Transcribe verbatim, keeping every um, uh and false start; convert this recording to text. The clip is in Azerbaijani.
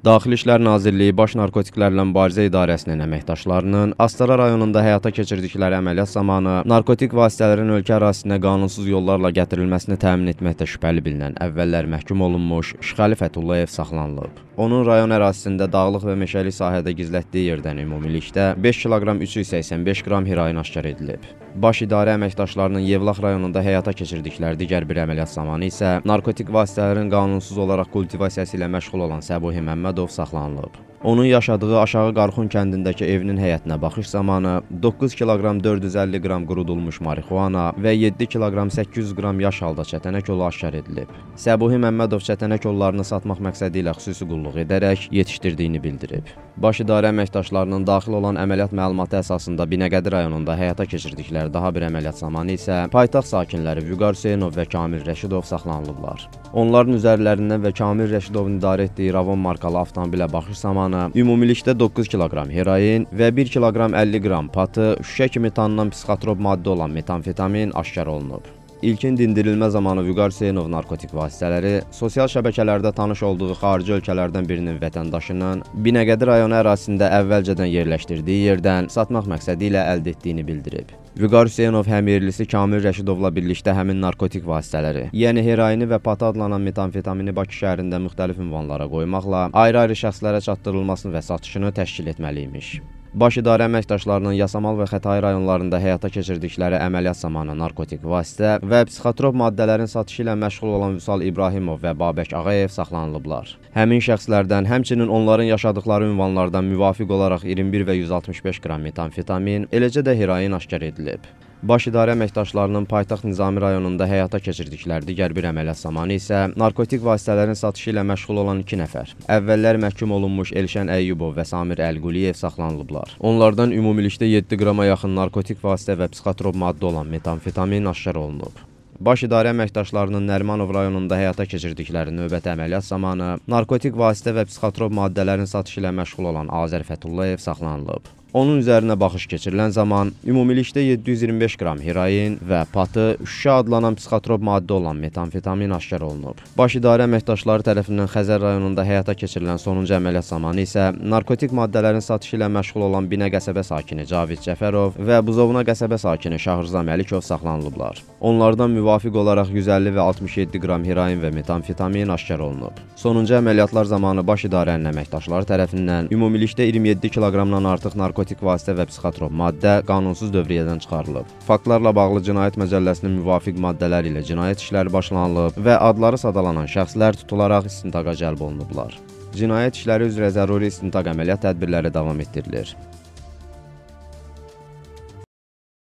Daxili İşlər Nazirliyi Baş Narkotiklərlə Mübarizə İdarəsinin əməkdaşlarının Astara rayonunda həyata keçirdikləri əməliyyat zamanı narkotik vasitələrin ölkə ərazisinə qanunsuz yollarla gətirilməsini təmin etməkdə şübhəli bilinən əvvəllər məhkum olunmuş Şıxəli Fəthullayev saxlanılıb. Onun rayon ərazisində dağlıq və meşəlik sahədə gizlətdiyi yerdən ümumilikdə beş kiloqram üç yüz səksən beş qram heroin aşkar edilib. Baş idarə əməkdaşlarının Yevlax rayonunda həyata keçirdikləri digər bir əməliyyat zamanı isə narkotik vasitələrin qanunsuz olaraq kultivasiyası ilə məşğul olan Səbuhi Məmmədov saxlanılıb. Onun yaşadığı Aşağı Qarxun kəndindəki evinin həyətinə baxış zamanı doqquz kiloqram dörd yüz əlli qram qurudulmuş marixuana və yeddi kiloqram səkkiz yüz qram yaş halda çətənək olu aşkar edilib. Səbuhi Məmmədov çətənək ollarını satmaq məqsədi ilə xüsusi qulluq edərək yetişdirdiyini bildirib. Baş idarə əməkdaşlarının daxil olan əməliyyat məlumatı əsasında Binəqədi rayonunda həyata keçirdikləri daha bir əməliyyat zamanı isə paytaxt sakinləri Vüqar Hüseynov və Kamil Rəşidov saxlanılıblar. Onların üzərlərindən və Kamil Rəşidovun idarə etdiyi Ravon markalı avtomobilə baxış zamanı ümumilikdə doqquz kiloqram heroin və bir kiloqram əlli qram patı, şüşə kimi tanınan psixotrop maddə olan metamfetamin aşkar olunub. İlkin dindirilmə zamanı Vüqar Hüseynov narkotik vasitələri sosial şəbəkələrdə tanış olduğu xarici ölkələrdən birinin vətəndaşının Binəqədi rayonu ərazisində əvvəlcədən yerləşdirdiyi yerdən satmaq məqsədi ilə əldə etdiyini bildirib. Vüqar Hüseynov həmyerlisi Kamil Rəşidovla birlikdə həmin narkotik vasitələri, yəni heroini və patı adlanan metamfetamini Bakı şəhərində müxtəlif ünvanlara qoymaqla ayrı-ayrı şəxslərə çatdırılmasını və satışını təşkil etməliymiş. Baş idarə əməkdaşlarının Yasamal və Xətai rayonlarında həyata keçirdikləri əməliyyat zamanı narkotik vasitə və psixotrop maddələrin satışı ilə məşğul olan Vüsal İbrahimov və Babək Ağayev saxlanılıblar. Həmin şəxslərdən həmçinin onların yaşadıkları ünvanlardan müvafiq olaraq iyirmi bir və yüz altmış beş qram metamfetamin, eləcə də heroin aşkar edilib. Baş idarə əməkdaşlarının paytaxt Nizami rayonunda həyata keçirdikləri digər bir əməliyyat zamanı isə narkotik vasitələrin satışı ilə məşğul olan iki nəfər, əvvəllər məhkum olunmuş Elşən Əyyubov və Samir Əlquliyev saxlanılıblar. Onlardan ümumilikdə yeddi qrama yaxın narkotik vasitə və psixotrop maddə olan metamfetamin aşkar olunub. Baş idarə əməkdaşlarının Nərimanov rayonunda həyata keçirdikləri növbəti əməliyyat zamanı narkotik vasitə və psixotrop maddələrin satışı ilə məşğul olan Azər Fəthullayev saxlanılıb. Onun üzərinə baxış keçirilən zaman ümumilikdə yeddi yüz iyirmi beş qram heroin və patı, şüşə adlanan psixotrop maddə olan metamfetamin aşkar olunub. Baş idarə əməkdaşları tərəfindən Xəzər rayonunda həyata keçirilən sonuncu əməliyyat zamanı isə narkotik maddələrin satışı ilə məşğul olan Binə qəsəbə sakini Cavid Cəfərov və Buzovna qəsəbə sakini Şahırza Məlikov saxlanılıblar. Onlardan müvafiq olaraq yüz əlli və altmış yeddi qram heroin və metamfetamin aşkar olunub. Sonuncu əməliyyatlar zamanı baş idarənin əməkdaşları tərəfindən ümumilikdə iyirmi yeddi kiloqramdan artıq narkotik narkotik vasitə və psixotrop maddə qanunsuz dövriyyədən çıxarılıb. Faktlarla bağlı Cinayət Məcəlləsinin müvafiq maddələri ilə cinayət işləri başlanılıb və adları sadalanan şəxslər tutularaq istintaqa cəlb olunublar. Cinayət işləri üzrə zəruri istintaq əməliyyat tədbirləri davam etdirilir.